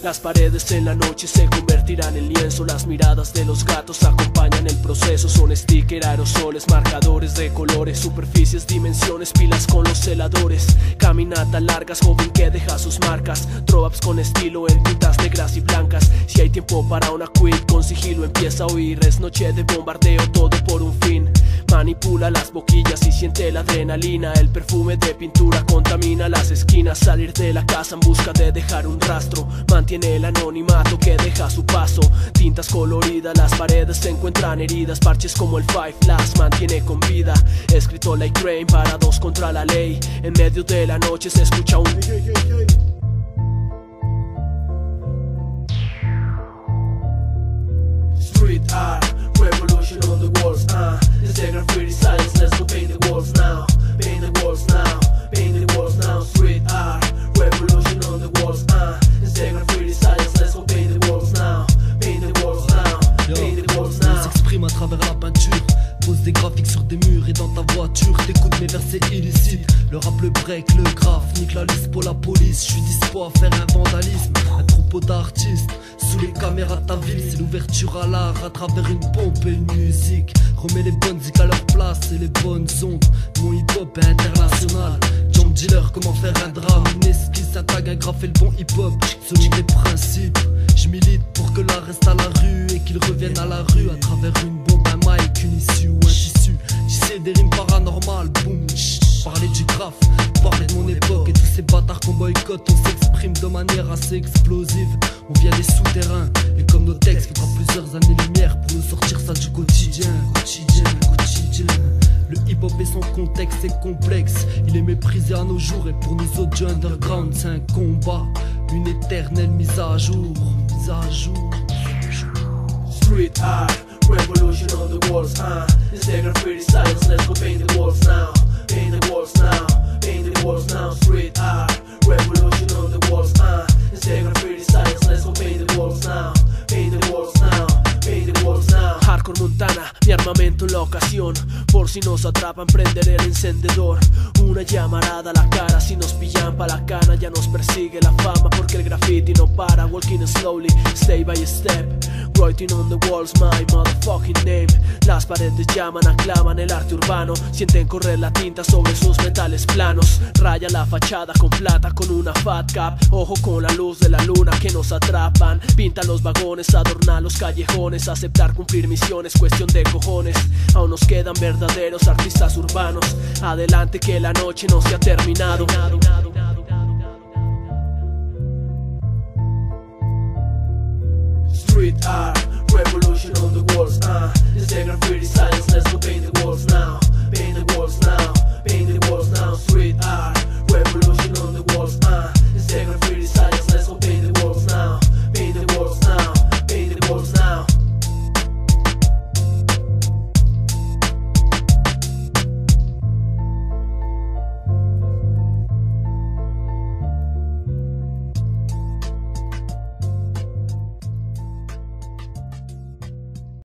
Las paredes en la noche se convertirán en lienzo. Las miradas de los gatos acompañan el proceso. Son sticker, aerosoles, marcadores de colores, superficies, dimensiones, pilas con los celadores. Caminatas largas, joven que deja sus marcas. Throwups con estilo en tintas negras y blancas. Si hay tiempo para una quit, con sigilo empieza a oír. Es noche de bombardeo, todo por un fin. Manipula las boquillas y siente la adrenalina. El perfume de pintura contamina las esquinas. Salir de la casa en busca de dejar un rastro. Mantiene el anonimato que deja su paso. Tintas coloridas, las paredes se encuentran heridas. Parches como el Five las mantiene con vida. Escrito like Rain para dos contra la ley. En medio de la noche se escucha un Street art, revolution on the walls, It's the graffiti science, let's go paint the walls now. Paint the walls now, paint the walls now. Street art, revolution on the walls, It's the graffiti science, let's go paint the walls now. Paint the walls now, paint the walls now. On s'exprime à travers la peinture. Pose des graphiques sur des murs et dans ta voiture. T'écoutes mes versets illicites. Le rap, le break, le graphe. Nique la liste pour la police. J'suis dispo à faire un vandalisme. Un troupeau d'artistes sous les caméras de ta ville. C'est l'ouverture à l'art à travers une pompe et une musique. Remets les bonnes zik à leur place et les bonnes ondes. Mon hip hop est international. Jump dealer, comment faire un drame. Une esquisse, un tag, un graphe et le bon hip hop. Selon des principes, j'milite pour que l'art reste à la rue et qu'il revienne à la rue à travers une bombe, un mic, une issue ou un tissu. Tisser des rimes paranormales, boum. Parler du graphe, parler de mon époque et tous ces bâtards qu'on boycotte. On s'exprime de manière assez explosive. On vient des souterrains et comme nos textes, il faudra plusieurs années-lumière pour nous sortir ça du quotidien. Le hip-hop et son contexte est complexe. Il est méprisé à nos jours et pour nous autres du underground c'est un combat, une éternelle mise à jour. Street art, revolution on the walls, It's the graffiti science, let's go paint the walls now. Paint the walls now, paint the walls now. Street art, revolution on the walls, It's the graffiti science, let's go paint the walls now. Paint the walls now, paint the walls now. Hardcore Montana, mi armamento en la ocasión. Por si nos atrapan prenderé el encendedor. Una llamarada a la cara, si nos pillan pa' la cana. Ya nos persigue la fama porque el graffiti no para. Walking slowly, step by step, writing on the walls my motherfucking name. Las paredes llaman, aclaman el arte urbano. Sienten correr la tinta sobre sus metales planos. Raya la fachada con plata con una fat cap. Ojo con la luz de la luna que nos atrapan. Pinta los vagones, adorna los callejones. Aceptar cumplir misiones, cuestión de cojones. Aún nos quedan verdaderos artistas urbanos. Adelante que la noche no se ha terminado.